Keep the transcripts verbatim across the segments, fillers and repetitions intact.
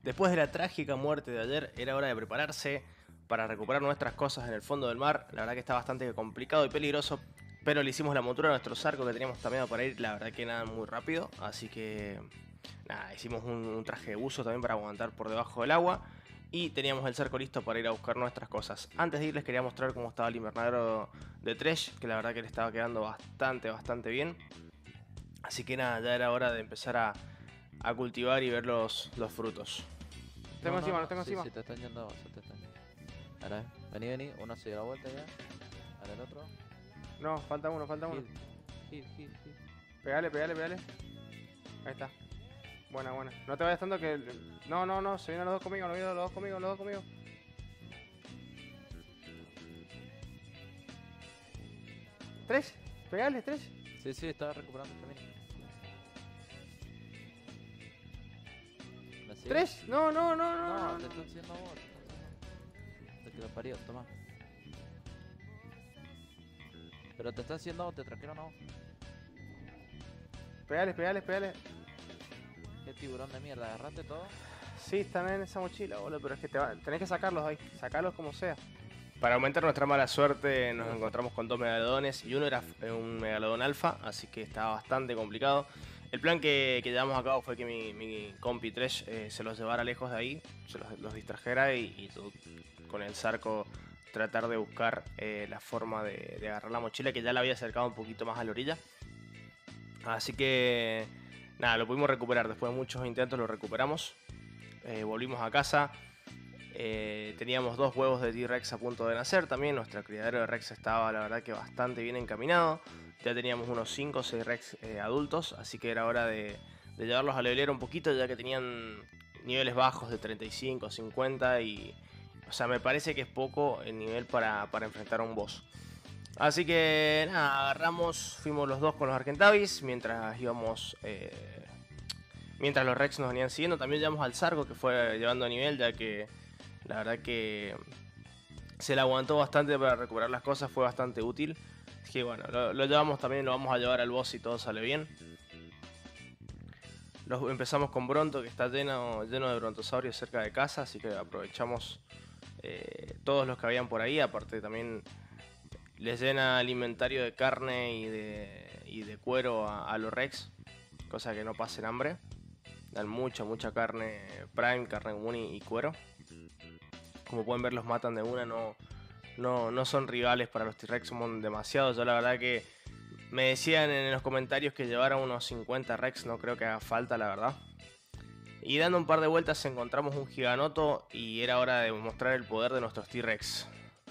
Después de la trágica muerte de ayer, era hora de prepararse para recuperar nuestras cosas en el fondo del mar. La verdad que está bastante complicado y peligroso, pero le hicimos la montura a nuestro zarco que teníamos también para ir, la verdad que nada muy rápido. Así que nada, hicimos un, un traje de buzo también para aguantar por debajo del agua. Y teníamos el cerco listo para ir a buscar nuestras cosas. Antes de ir les quería mostrar cómo estaba el invernadero de Thresh, que la verdad que le estaba quedando bastante, bastante bien. Así que nada, ya era hora de empezar a, a cultivar y ver los, los frutos. Tengo No, encima, no, los tengo sí, encima. sí, te están yendo a vos, te están yendo. Ahora, vení, vení, uno se dio la vuelta ya. Ahora el otro. No, falta uno, falta uno. Hit, hit, hit, hit. Pegale, pegale, pegale. Ahí está. Buena, buena. No te vayas tanto que... No, no, no, se vienen los dos conmigo, los dos conmigo, los dos conmigo. ¿Tres? Pegale, tres. Sí, sí, estaba recuperando el camino. ¿La sigues? ¿Tres? No, no, no, no, No, no. te están haciendo a vos. te están haciendo a vos. Te quedó parido, toma. Pero te están haciendo a vos, te trajeron a vos. Pegale, pegale, pegale. Qué tiburón de mierda, agarraste todo. Sí, están en esa mochila, boludo, pero es que te va... tenés que sacarlos ahí. Sacarlos como sea. Para aumentar nuestra mala suerte nos encontramos con dos megalodones y uno era un megalodón alfa, así que estaba bastante complicado. El plan que, que llevamos a cabo fue que mi, mi compi Thresh eh, se los llevara lejos de ahí, se los, los distrajera y, y tú, con el zarco tratar de buscar eh, la forma de, de agarrar la mochila, que ya la había acercado un poquito más a la orilla. Así que nada, lo pudimos recuperar, después de muchos intentos lo recuperamos. Eh, volvimos a casa. Eh, teníamos dos huevos de T-Rex a punto de nacer también. Nuestro criadero de Rex estaba la verdad que bastante bien encaminado. Ya teníamos unos cinco o seis Rex eh, adultos, así que era hora de, de llevarlos al levelero un poquito, ya que tenían niveles bajos de treinta y cinco, cincuenta y... O sea, me parece que es poco el nivel para, para enfrentar a un boss. Así que nada, agarramos, fuimos los dos con los Argentavis mientras íbamos... Eh, mientras los Rex nos venían siguiendo. También llevamos al Zarco que fue llevando a nivel, ya que la verdad que se le aguantó bastante para recuperar las cosas, fue bastante útil. Así que bueno, lo, lo llevamos también, lo vamos a llevar al boss y todo sale bien. Los, empezamos con Bronto, que está lleno, lleno de brontosaurios cerca de casa, así que aprovechamos eh, todos los que habían por ahí. Aparte también les llena el inventario de carne y de, y de cuero a, a los Rex, cosa que no pasen hambre. Dan mucha, mucha carne prime, carne común y, y cuero. Como pueden ver, los matan de una, no, no, no son rivales para los T-Rex, son demasiados. Yo la verdad que me decían en los comentarios que llevara unos cincuenta Rex, no creo que haga falta, la verdad. Y dando un par de vueltas encontramos un giganoto y era hora de mostrar el poder de nuestros T-Rex.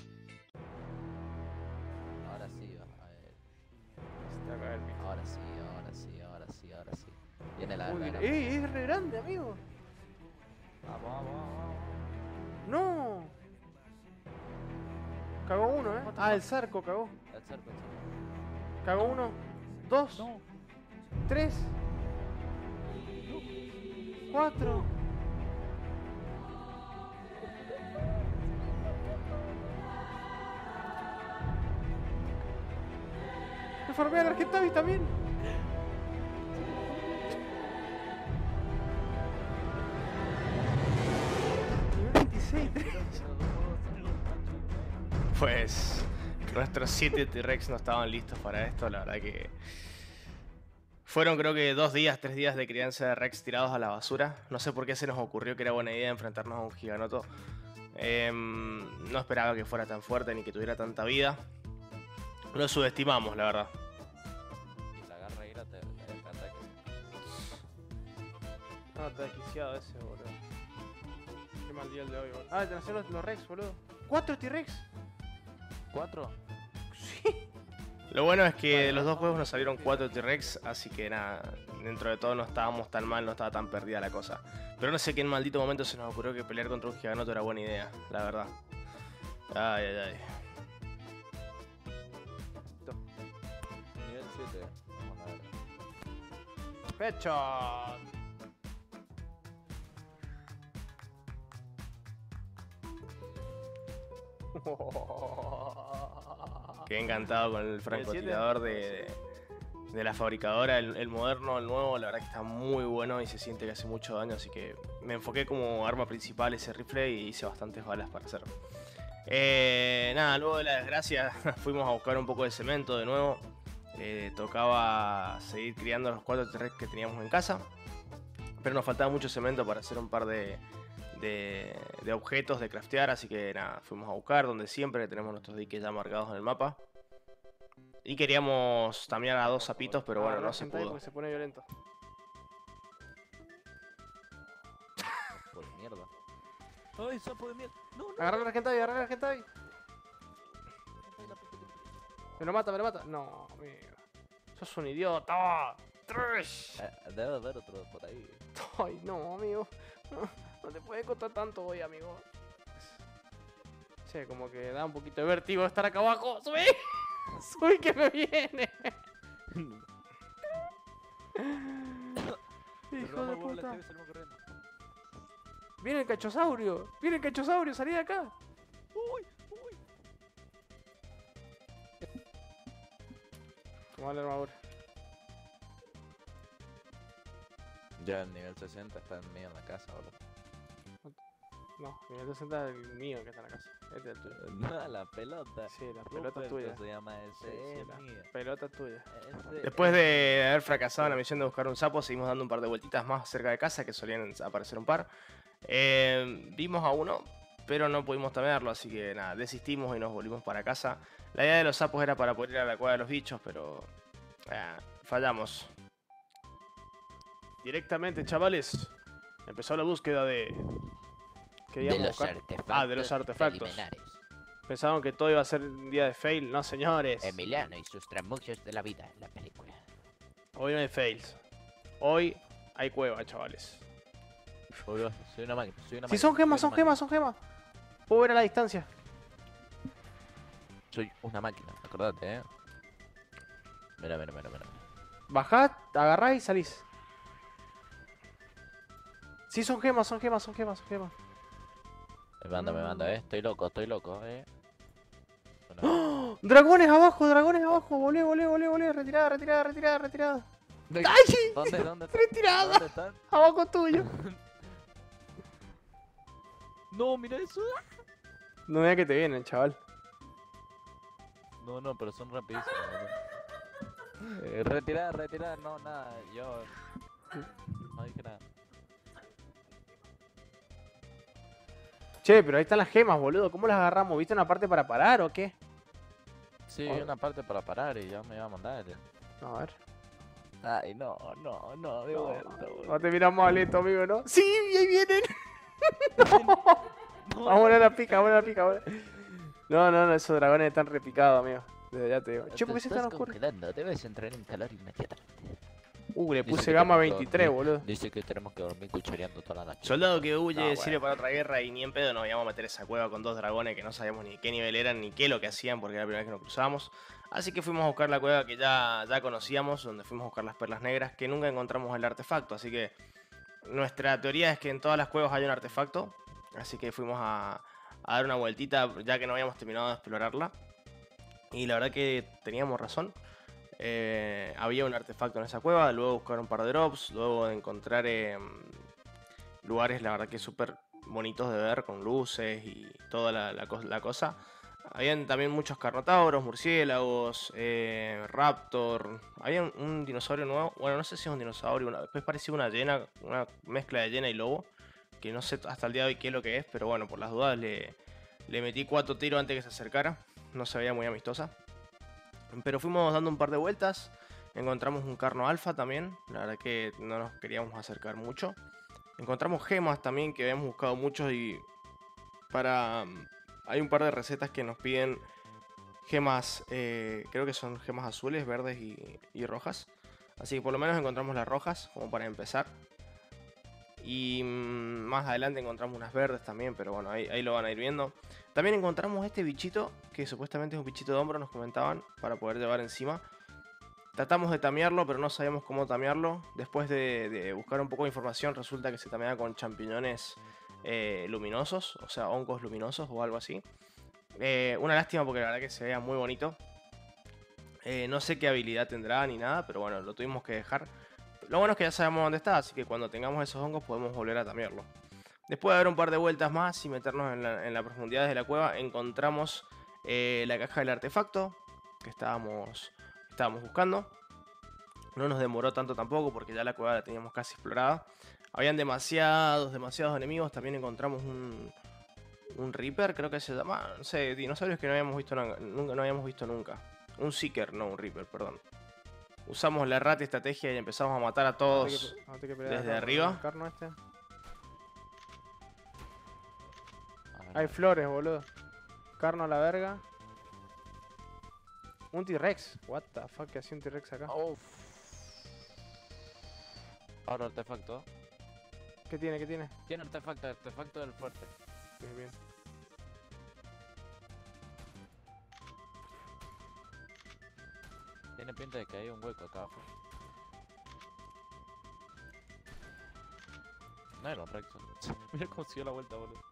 Ahora sí, va, a ver. Está acá el pico. Ahora sí, ahora sí, ahora sí, ahora sí. Viene la... Uy, la- la- ¡eh! Es re grande, amigo. Vamos, vamos, vamos. ¡No! Cagó uno, eh. Ah, el Zarco cagó. El cerco, el cerco. Cagó uno. Dos. No. Tres. Cuatro. Me formé al Argentavis también. Nivel veintiséis. Pues nuestros siete T-Rex no estaban listos para esto, la verdad que... Fueron creo que dos días, tres días de crianza de Rex tirados a la basura. No sé por qué se nos ocurrió que era buena idea enfrentarnos a un giganoto. Eh, no esperaba que fuera tan fuerte ni que tuviera tanta vida. Lo subestimamos, la verdad. Y la garra ira te, te encanta que... No, está desquiciado ese, boludo. Qué mal día el de hoy, boludo. Ah, te nacieron los, los Rex, boludo. ¿Cuatro T-Rex? ¿Cuatro? Sí. Lo bueno es que de los dos juegos nos salieron cuatro T-Rex, así que nada, dentro de todo no estábamos tan mal, no estaba tan perdida la cosa. Pero no sé qué en maldito momento se nos ocurrió que pelear contra un giganoto era buena idea, la verdad. Ay, ay, ay. Nivel siete. Vamos a ver. Headshot. Quedé encantado con el francotirador de, de la fabricadora, el, el moderno, el nuevo, la verdad que está muy bueno y se siente que hace mucho daño, así que me enfoqué como arma principal ese rifle y hice bastantes balas para hacerlo. Eh, nada, luego de la desgracia fuimos a buscar un poco de cemento de nuevo. Eh, tocaba seguir criando los cuatro terrestres que teníamos en casa, pero nos faltaba mucho cemento para hacer un par de, de, de objetos de craftear, así que nada, fuimos a buscar donde siempre tenemos nuestros diques ya marcados en el mapa. Y queríamos tamear a dos sapitos, pero bueno, no se pudo. Porque se pone violento. Por mierda. ¡Ay, sapo de mierda! ¡No, no! Agarra la gente ahí, agarra la gente ahí. Me lo mata, me lo mata. No, amigo. Sos un idiota. Trash. Eh, Debe haber otro por ahí. Ay, no, amigo. No, no te puedes contar tanto hoy, amigo. Che, como que da un poquito de vértigo estar acá abajo. ¡Subí! ¡Subí que me viene! Hijo de puta. Viene el cachosaurio. Viene el cachosaurio, salí de acá. ¡Uy! ¡Uy! Toma la armadura. Ya el nivel sesenta está en mío en la casa, boludo. No, nivel sesenta es el mío que está en la casa. Este es el tuyo. No, la pelota. Sí, la pelota es Ruperto tuya. se llama ese, Sí, sí, es la mío. pelota es tuya. Ese Después es- de haber fracasado en la misión de buscar un sapo, seguimos dando un par de vueltitas más cerca de casa, que solían aparecer un par. Eh, vimos a uno, pero no pudimos tamearlo, así que nada, desistimos y nos volvimos para casa. La idea de los sapos era para poder ir a la cueva de los bichos, pero eh, fallamos. Directamente, chavales, empezó la búsqueda de... ¿Qué De íbamos a los buscar? artefactos. Ah, de los artefactos. preliminares. Pensaban que todo iba a ser un día de fail. No, señores. Emiliano y sus tramuchos de la vida en la película. Hoy no hay fails. Hoy hay cueva, chavales. Boludo, soy una máquina, soy una Si máquina, son gemas, soy son una gemas, son gemas. Puedo ver a la distancia. máquina. Soy una máquina, acordate, eh. Mira, mira, mira, mira. Bajás, agarrás y salís. Sí, son gemas, son gemas, son gemas, son gemas. Me manda, me manda, eh. Estoy loco, estoy loco, eh. Bueno, ¡Oh! Dragones abajo, dragones abajo. Volé, volé, volé, volé. Retirada, retirada, retirada, retirada. ¡Ay! ¿Dónde, dónde están? Retirada. ¿Dónde están? Abajo tuyo. No, mira eso. No vea que te vienen, chaval. No, no, pero son rapidísimos, boludo. Eh, retirar, retirar, no, nada, yo... No dije nada. Che, pero ahí están las gemas, boludo. ¿Cómo las agarramos? ¿Viste una parte para parar o qué? Sí, Oh. vi una parte para parar y ya me iba a mandar. No, a ver. Ay, no, no, no, de No, vuelta, no te miras malito, amigo, ¿no? Sí, ahí vienen. No, Vamos a la pica, vamos a la pica. Vamos. No, no, no, esos dragones están repicados, amigo. Desde ya te digo. Che, ¿por qué se están oscuros? congelando, debes entrar en calor inmediatamente. Uh, le Dice puse que gama tenemos que veintitrés, dormir. boludo. Dice que tenemos que dormir cuchareando toda la noche. Soldado que huye No, sirve bueno. para otra guerra y ni en pedo nos íbamos a meter esa cueva con dos dragones que no sabíamos ni qué nivel eran ni qué lo que hacían porque era la primera vez que nos cruzábamos. Así que fuimos a buscar la cueva que ya, ya conocíamos, donde fuimos a buscar las perlas negras, que nunca encontramos el artefacto. Así que nuestra teoría es que en todas las cuevas hay un artefacto. Así que fuimos a, a dar una vueltita ya que no habíamos terminado de explorarla. Y la verdad que teníamos razón. Eh, había un artefacto en esa cueva, luego buscar un par de drops, luego de encontrar eh, lugares, la verdad que súper bonitos de ver, con luces y toda la, la, cos- la cosa. Habían también muchos carnotauros, murciélagos, eh, raptor. Había un, un dinosaurio nuevo, bueno, no sé si es un dinosaurio, una, después parecía una hiena, una mezcla de hiena y lobo, que no sé hasta el día de hoy qué es lo que es, pero bueno, por las dudas le, le metí cuatro tiros antes que se acercara, no se veía muy amistosa. Pero fuimos dando un par de vueltas, encontramos un carno alfa también, la verdad que no nos queríamos acercar mucho. Encontramos gemas también que habíamos buscado muchos y para... Hay un par de recetas que nos piden gemas, eh, creo que son gemas azules, verdes y, y rojas. Así que por lo menos encontramos las rojas como para empezar. Y mmm, más adelante encontramos unas verdes también, pero bueno, ahí, ahí lo van a ir viendo. También encontramos este bichito, que supuestamente es un bichito de hombro, nos comentaban, para poder llevar encima. Tratamos de tamearlo, pero no sabíamos cómo tamearlo. Después de, de buscar un poco de información, resulta que se tamea con champiñones eh, luminosos, o sea, hongos luminosos o algo así. Eh, una lástima porque la verdad que se veía muy bonito. Eh, no sé qué habilidad tendrá ni nada, pero bueno, lo tuvimos que dejar. Lo bueno es que ya sabemos dónde está, así que cuando tengamos esos hongos podemos volver a tamearlo. Después de dar un par de vueltas más y meternos en la, en la profundidad de la cueva, encontramos eh, la caja del artefacto que estábamos, estábamos buscando. No nos demoró tanto tampoco porque ya la cueva la teníamos casi explorada. Habían demasiados, demasiados enemigos. También encontramos un, un Reaper, creo que se llama. No sé, dinosaurios que no habíamos visto nunca, no habíamos visto nunca. Un Seeker, no un Reaper, perdón. Usamos la rata estrategia y empezamos a matar a todos Vamos a tener que pelear desde acá con arriba. el carno este. A ver, Hay flores, boludo. Carno a la verga. Un T-Rex. What the fuck, ¿qué hacía un T-Rex acá? Uf. Ahora artefacto. ¿Qué tiene? ¿Qué tiene? Tiene artefacto, artefacto del fuerte. Bien, bien. Tiene pinta de que hay un hueco acá abajo. No era un Rex. Mira cómo siguió la vuelta, boludo.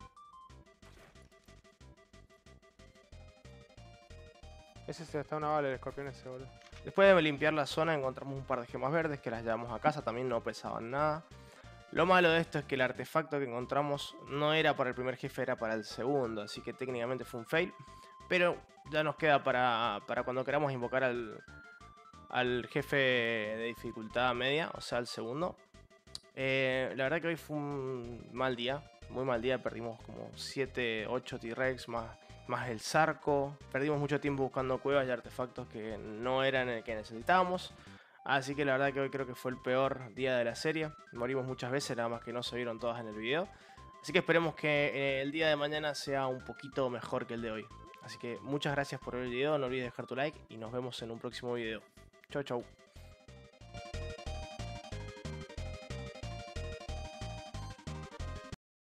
Ese se está una bala el escorpión ese, boludo. Después de limpiar la zona encontramos un par de gemas verdes que las llevamos a casa, también no pesaban nada. Lo malo de esto es que el artefacto que encontramos no era para el primer jefe, era para el segundo, así que técnicamente fue un fail. Pero ya nos queda para, para cuando queramos invocar al, al jefe de dificultad media, o sea, el segundo. Eh, la verdad que hoy fue un mal día, muy mal día, perdimos como siete, ocho T-Rex más... más el Zarco. Perdimos mucho tiempo buscando cuevas y artefactos que no eran el que necesitábamos. Así que la verdad que hoy creo que fue el peor día de la serie. Morimos muchas veces, nada más que no se vieron todas en el video. Así que esperemos que eh, el día de mañana sea un poquito mejor que el de hoy. Así que muchas gracias por ver el video, no olvides dejar tu like y nos vemos en un próximo video. Chau chau.